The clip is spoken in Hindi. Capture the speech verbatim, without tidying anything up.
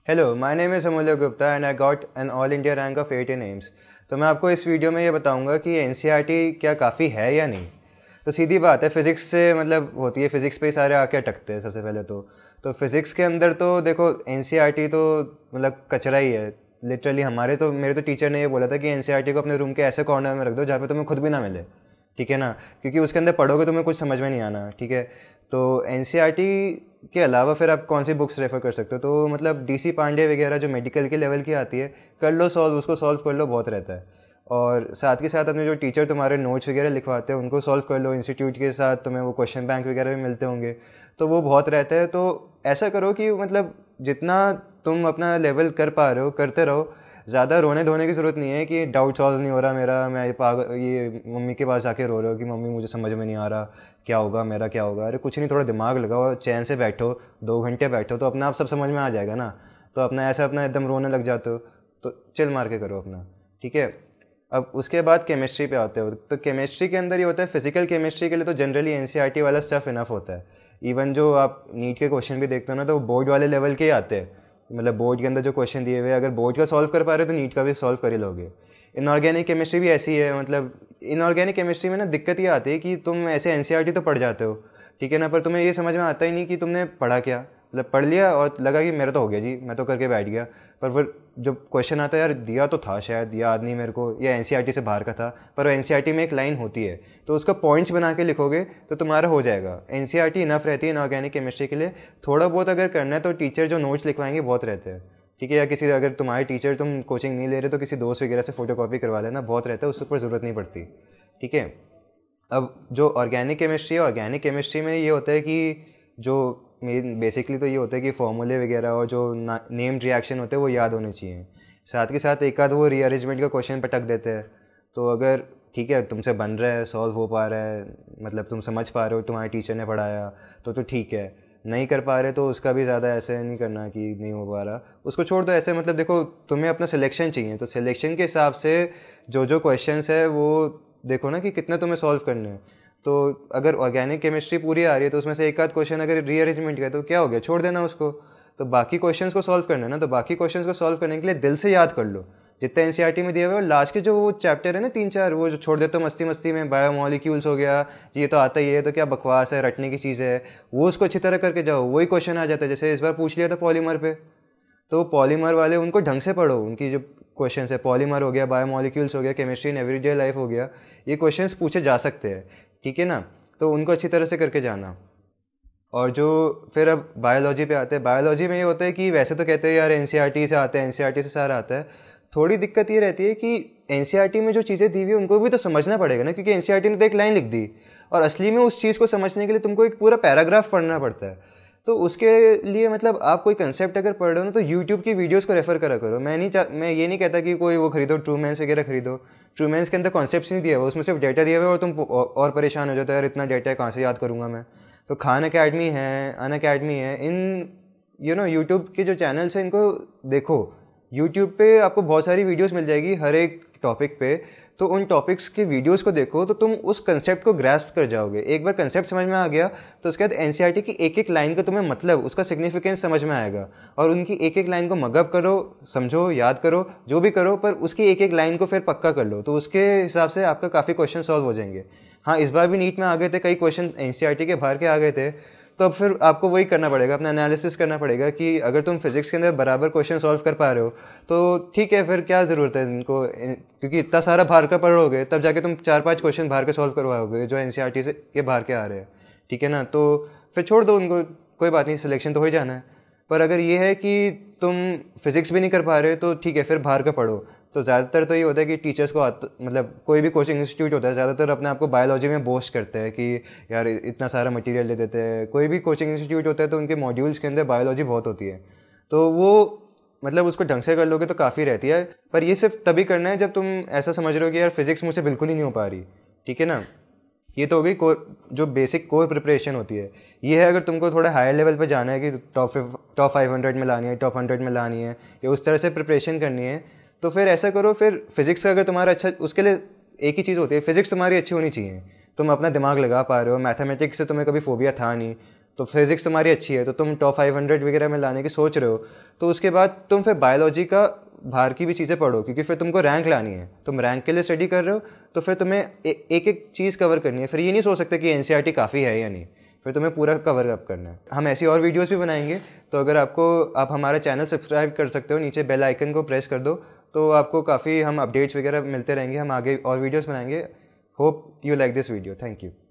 Hello, my name is Amulya Gupta and I got an all India rank of eight in AIIMS. तो मैं आपको इस वीडियो में ये बताऊंगा कि एनसीईआरटी क्या काफ़ी है या नहीं। तो सीधी बात है, फ़िज़िक्स से मतलब होती है, फ़िज़िक्स पे ही सारे आके अटकते हैं सबसे पहले तो तो फिज़िक्स के अंदर तो देखो एनसीईआरटी तो मतलब कचरा ही है लिटरली। हमारे तो मेरे तो टीचर ने ये बोला था कि एनसीईआरटी को अपने रूम के ऐसे कॉर्नर में रख दो जहाँ पे तुम्हें खुद भी ना मिले, ठीक है ना, क्योंकि उसके अंदर पढ़ोगे तुम्हें कुछ समझ में नहीं आना, ठीक है। तो एनसीईआरटी के अलावा फिर आप कौन सी बुक्स रेफ़र कर सकते हो, तो मतलब डीसी पांडे वगैरह जो मेडिकल के लेवल की आती है कर लो सॉल्व, उसको सॉल्व कर लो, बहुत रहता है। और साथ के साथ अपने जो टीचर तुम्हारे नोट्स वगैरह लिखवाते हैं उनको सॉल्व कर लो। इंस्टीट्यूट के साथ तुम्हें वो क्वेश्चन बैंक वगैरह भी मिलते होंगे, तो वो बहुत रहता है। तो ऐसा करो कि मतलब जितना तुम अपना लेवल कर पा रहे हो करते रहो, ज़्यादा रोने धोने की ज़रूरत नहीं है कि डाउट सॉल्व नहीं हो रहा मेरा, मैं ये पाग ये मम्मी के पास जाके रो रहे हो कि मम्मी मुझे समझ में नहीं आ रहा, क्या होगा मेरा, क्या होगा। अरे कुछ नहीं, थोड़ा दिमाग लगाओ, चैन से बैठो, दो घंटे बैठो तो अपना आप सब समझ में आ जाएगा ना। तो अपना ऐसा अपना एकदम रोने लग जाते हो तो चिल मार के करो अपना, ठीक है। अब उसके बाद केमिस्ट्री पे आते हो, तो केमिस्ट्री के अंदर ये होता है, फिजिकल केमिस्ट्री के लिए तो जनरली एनसीईआरटी वाला स्टफ इनफ होता है। इवन जो आप नीट के क्वेश्चन भी देखते हो ना, तो वो बोर्ड वाले लेवल के ही आते हैं। मतलब बोर्ड के अंदर जो क्वेश्चन दिए हुए, अगर बोर्ड का सॉल्व कर पा रहे हो तो नीट का भी सॉल्व कर ही लोगे। इनऑर्गेनिक केमिस्ट्री भी ऐसी है। मतलब इनऑर्गेनिक केमिस्ट्री में ना दिक्कत ये आती है कि तुम ऐसे एनसीईआरटी तो पढ़ जाते हो, ठीक है ना, पर तुम्हें ये समझ में आता ही नहीं कि तुमने पढ़ा क्या। मतलब पढ़ लिया और लगा कि मेरा तो हो गया जी, मैं तो करके बैठ गया, पर फिर जब क्वेश्चन आता है यार दिया तो था, शायद याद नहीं मेरे को, या एनसीईआरटी से बाहर का था, पर एनसीईआरटी में एक लाइन होती है तो उसका पॉइंट्स बना के लिखोगे तो तुम्हारा हो जाएगा। एनसीईआरटी इनफ रहती है इनऑर्गेनिक केमिस्ट्री के लिए। थोड़ा बहुत अगर करना है तो टीचर जो नोट्स लिखवाएंगे बहुत रहते हैं, ठीक है, या किसी अगर तुम्हारे टीचर तुम कोचिंग नहीं ले रहे तो किसी दोस्त वगैरह से फोटो कॉपी करवा लेना, बहुत रहता है, उसके ऊपर ज़रूरत नहीं पड़ती, ठीक है। अब जो ऑर्गेनिक केमिस्ट्री है, ऑर्गेनिक केमिस्ट्री में ये होता है कि जो मेन बेसिकली तो ये होता है कि फॉर्मूले वगैरह और जो नेम्ड रिएक्शन होते हैं वो याद होने चाहिए। साथ के साथ एक आध वो रीअरेंजमेंट का क्वेश्चन पटक देते हैं। तो अगर ठीक है तुमसे बन रहा है, सॉल्व हो पा रहा है, मतलब तुम समझ पा रहे हो, तुम्हारे टीचर ने पढ़ाया तो तो ठीक है। नहीं कर पा रहे तो उसका भी ज़्यादा ऐसे नहीं करना कि नहीं हो पा रहा, उसको छोड़ दो ऐसे। मतलब देखो तुम्हें अपना सिलेक्शन चाहिए, तो सिलेक्शन के हिसाब से जो जो क्वेश्चंस है वो देखो ना कि कितने तुम्हें सॉल्व करने हैं। तो अगर ऑर्गेनिक केमिस्ट्री पूरी आ रही है तो उसमें से एक आध क्वेश्चन अगर रीअरेंजमेंट का तो क्या हो गया, छोड़ देना उसको। तो बाकी क्वेश्चंस को सॉल्व करना है ना, तो बाकी क्वेश्चंस को सॉल्व करने के लिए दिल से याद कर लो जितना एनसीईआरटी में दिया हुआ है। लास्ट के जो वो चैप्टर है ना तीन चार, वो जो छोड़ देते हो मस्ती मस्ती में, बायोमोलिक्यूल्स हो गया, ये तो आता ही है, तो क्या बकवास है, रटने की चीज़ है, वो उसको अच्छी तरह करके जाओ, वही क्वेश्चन आ जाता है। जैसे इस बार पूछ लिया था पॉलीमर पे, तो पॉलीमर वाले उनको ढंग से पढ़ो, उनकी जो क्वेश्चन है, पॉलीमर हो गया, बायोमोलिक्यूल्स हो गया, केमिस्ट्री इन एवरीडे लाइफ हो गया, ये क्वेश्चन पूछे जा सकते हैं, ठीक है ना। तो उनको अच्छी तरह से करके जाना। और जो फिर अब बायोलॉजी पे आते हैं, बायोलॉजी में ये होता है कि वैसे तो कहते हैं यार एनसीईआरटी से आते हैं, एनसीईआरटी से सारा आता है। थोड़ी दिक्कत ये रहती है कि एनसीईआरटी में जो चीज़ें दी हुई उनको भी तो समझना पड़ेगा ना, क्योंकि एनसीईआरटी ने तो एक लाइन लिख दी और असली में उस चीज़ को समझने के लिए तुमको एक पूरा पैराग्राफ पढ़ना पड़ता है। तो उसके लिए मतलब आप कोई कंसेप्ट अगर पढ़ रहे हो ना तो यूट्यूब की वीडियोस को रेफर करा करो। मैं नहीं मैं ये नहीं कहता कि कोई वो खरीदो, ट्रूमेंस वगैरह खरीदो। ट्रूमेंस के अंदर कॉन्सेप्ट्स नहीं दिया हुआ, उसमें सिर्फ डेटा दिया हुआ है और तुम और परेशान हो जाते हो यार इतना डेटा है कहाँ से याद करूँगा मैं। तो खान अकेडमी है, अन अकेडमी है, इन यू नो यूट्यूब के जो चैनल्स हैं इनको देखो। यूट्यूब पे आपको बहुत सारी वीडियोस मिल जाएगी हर एक टॉपिक पे, तो उन टॉपिक्स के वीडियोस को देखो तो तुम उस कंसेप्ट को ग्रैस्प कर जाओगे। एक बार कंसेप्ट समझ में आ गया तो उसके बाद एनसीईआरटी की एक एक लाइन का तुम्हें मतलब उसका सिग्निफिकेंस समझ में आएगा, और उनकी एक एक लाइन को मगअप करो, समझो, याद करो, जो भी करो, पर उसकी एक एक लाइन को फिर पक्का कर लो। तो उसके हिसाब से आपका काफ़ी क्वेश्चन सॉल्व हो जाएंगे। हाँ, इस बार भी नीट में आ गए थे कई क्वेश्चन एनसीईआरटी के बाहर के आ गए थे, तो अब फिर आपको वही करना पड़ेगा, अपना एनालिसिस करना पड़ेगा कि अगर तुम फिजिक्स के अंदर बराबर क्वेश्चन सॉल्व कर पा रहे हो तो ठीक है, फिर क्या ज़रूरत है इनको, क्योंकि इतना सारा बाहर का पढ़ोगे तब जाके तुम चार पांच क्वेश्चन बाहर के सॉल्व करवाओगे जो एनसीईआरटी से के बाहर के आ रहे हैं, ठीक है ना। तो फिर छोड़ दो उनको, कोई बात नहीं, सिलेक्शन तो हो ही जाना है। पर अगर ये है कि तुम फिजिक्स भी नहीं कर पा रहे तो ठीक है, फिर बाहर का पढ़ो। तो ज़्यादातर तो ये होता है कि टीचर्स को मतलब कोई भी कोचिंग इंस्टीट्यूट होता है ज़्यादातर अपने आप को बायोलॉजी में बोस्ट करते हैं कि यार इतना सारा मटेरियल दे देते हैं। कोई भी कोचिंग इंस्टीट्यूट होता है तो उनके मॉड्यूल्स के अंदर बायोलॉजी बहुत होती है, तो वो मतलब उसको ढंग से कर लोगे तो काफ़ी रहती है। पर ये सिर्फ तभी करना है जब तुम ऐसा समझ रहे हो कि यार फिजिक्स मुझसे बिल्कुल ही नहीं हो पा रही, ठीक है ना। ये तो हो गई कोर, जो बेसिक कोर प्रिपरेशन होती है। ये है अगर तुमको थोड़ा हायर लेवल पे जाना है कि टॉप टॉप फाइव हंड्रेड में लानी है, टॉप हंड्रेड में लानी है, या उस तरह से प्रिपरेशन करनी है, तो फिर ऐसा करो, फिर फिजिक्स का अगर तुम्हारा अच्छा, उसके लिए एक ही चीज़ होती है, फिजिक्स तुम्हारी अच्छी होनी चाहिए, तुम अपना दिमाग लगा पा रहे हो, मैथमेटिक्स से तुम्हें कभी फोबिया था नहीं, तो फिज़िक्स तुम्हारी अच्छी है, तो तुम टॉप फाइव हंड्रेड वगैरह में लाने की सोच रहे हो, तो उसके बाद तुम फिर बायोलॉजी का बाहर की भी चीज़ें पढ़ो, क्योंकि फिर तुमको रैंक लानी है। तुम रैंक के लिए स्टडी कर रहे हो तो फिर तुम्हें ए, एक एक चीज़ कवर करनी है। फिर ये नहीं सोच सकते कि एनसीईआरटी काफ़ी है या नहीं, फिर तुम्हें पूरा कवर अप करना है। हम ऐसी और वीडियोस भी बनाएंगे, तो अगर आपको आप हमारा चैनल सब्सक्राइब कर सकते हो, नीचे बेल आइकन को प्रेस कर दो, तो आपको काफ़ी हम अपडेट्स वगैरह मिलते रहेंगे। हम आगे और वीडियोस बनाएंगे। Hope you like this video. Thank you.